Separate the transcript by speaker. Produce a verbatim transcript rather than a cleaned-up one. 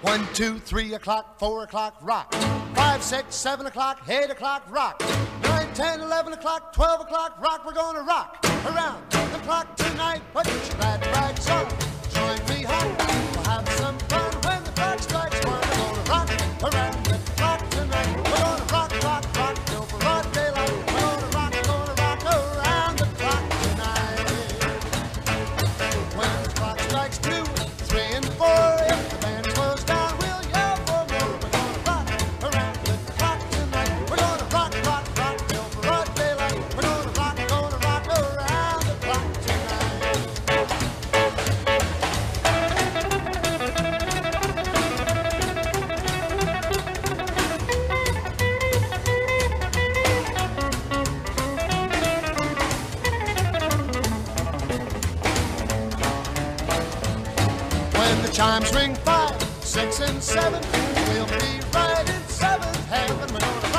Speaker 1: One, two, three o'clock, four o'clock, rock. Five, six, seven o'clock, eight o'clock, rock. Nine, ten, eleven o'clock, twelve o'clock, rock. We're gonna rock around the clock tonight. Put your glad rags on, join me home. We'll have some fun when the clock strikes one. We're gonna rock around the clock tonight. We're gonna rock, rock, rock till broad daylight. We're gonna rock, gonna rock around the clock tonight. When the clock strikes two, three, and four, if the band slows down, we'll yell for more. We're gonna rock around the clock tonight. We're gonna rock, rock, rock till broad daylight. We're gonna rock, gonna rock around the clock tonight. When the chimes ring five, six, and seven, we'll be right in seventh heaven. We're gonna